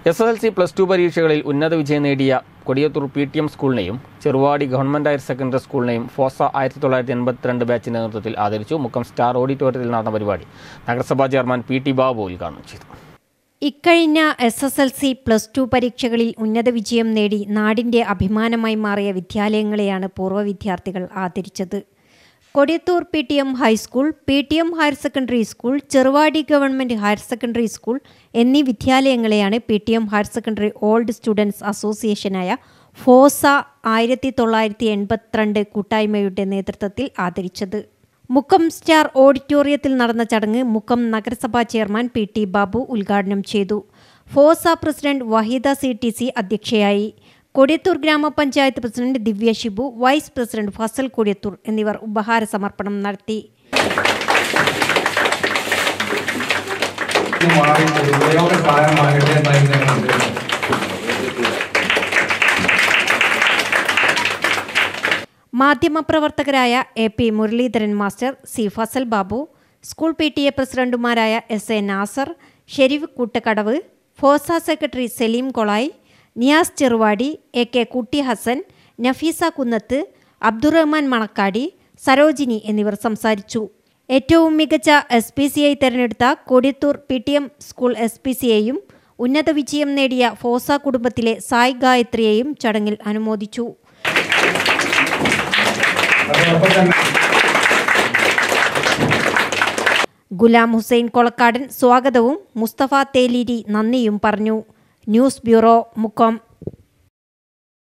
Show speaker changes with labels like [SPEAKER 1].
[SPEAKER 1] SSLC +2 പരീക്ഷകളിൽ ഉന്നത വിജയം നേടിയ കൊടിയത്തൂർ PTM സ്കൂളിനെയും ചെറുവാടി ഗവൺമെന്റ് ഹയർ സെക്കൻഡറി സ്കൂളിനെയും ഫോസ 1982 ബാച്ചിന്റെ നേതൃത്വത്തിൽ ആദരിച്ചു. മുക്കം സ്റ്റാർ ഓഡിറ്റോറിയത്തിൽ നടന്ന പരിപാടി നഗരസഭാ ചെയർമാൻ PT ബാബു ഉദ്ഘാടനം ചെയ്തു.
[SPEAKER 2] ഇക്കഴിഞ്ഞ SSLC +2 പരീക്ഷകളിൽ ഉന്നത വിജയം നേടി നാടിന്റെ അഭിമാനമായി മാറിയ വിദ്യാലയങ്ങളെയാണ് പൂർവ്വ വിദ്യാർത്ഥികൾ ആദരിച്ചത്. Kodiyathur PTM high school, PTM higher secondary school, Cheruvadi government higher secondary school എന്നീ വിദ്യാലയങ്ങളെയാണ് PTM higher secondary old students അസോസിയേഷനായ ഫോസ 1982 കൂട്ടായ്മയുടെ നേതൃത്വത്തിൽ ആദരിച്ചത്. മുക്കം സ്റ്റാർ ഓഡിറ്റോറിയത്തിൽ നടന്ന ചടങ്ങ് മുക്കം നഗരസഭാ ചെയർമാൻ PT ബാബു ഉദ്ഘാടനം ചെയ്തു. ഫോസ പ്രസിഡന്റ് വഹീദ CTC അധ്യക്ഷയായി. കൊടിയത്തൂർ ഗ്രാമപഞ്ചായത്ത് president Divya Shibu, vice president Fazal Kodiyathur എന്നിവർ ഉപഹാര സമർപ്പണം നടത്തി. മാധ്യമപ്രവർത്തകരായ AP Muraleedharan master, C Fazal Babu, school PTA പ്രസിഡന്റുമാരായ SA നാസർ, ഷെരീഫ് കൂട്ടക്കടവ്, ഫോസ സെക്രട്ടറി സലീം കൊളായി, നിയാസ് ചെറുവാടി, AK കുട്ടി ഹസൻ, നഫീസ കുന്നത്ത്, അബ്ദുറഹ്മാൻ മണക്കാടി, സരോജിനി എന്നിവർ സംസാരിച്ചു. ഏറ്റവും മികച്ച SPCയായി തിരഞ്ഞെടുത്ത കൊടിയത്തൂർ PTM സ്കൂൾ SPCയെയും ഉന്നത വിജയം നേടിയ ഫോസ കുടുംബത്തിലെ സായ് ഗായത്രിയെയും ചടങ്ങിൽ അനുമോദിച്ചു. ഗുലാം ഹുസൈൻ കൊളക്കാടൻ സ്വാഗതവും മുസ്തഫ തേലീരി നന്ദിയും പറഞ്ഞു. News bureau, Mukkam.